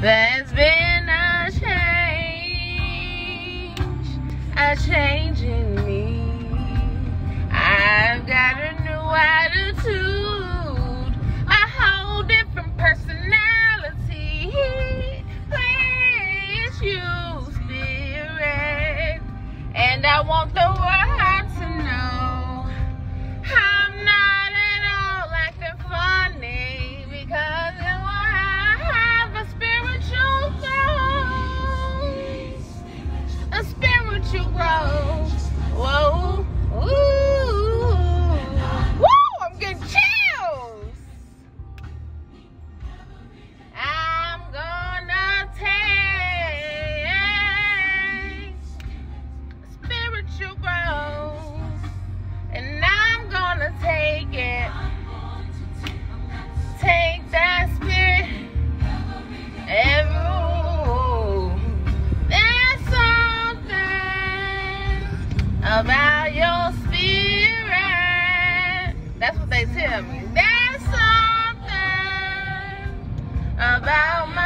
There's been a change in me. I've got a new attitude, a whole different personality. Please, you spirit, and I want the world to know I'm not at all acting funny, because I have a spiritual growth, a spiritual growth. Whoa, ooh, woo! I'm getting chills. I'm gonna take spiritual growth, and I'm gonna take it. Take that spirit. There's something about your spirit. That's what they tell me. There's something about my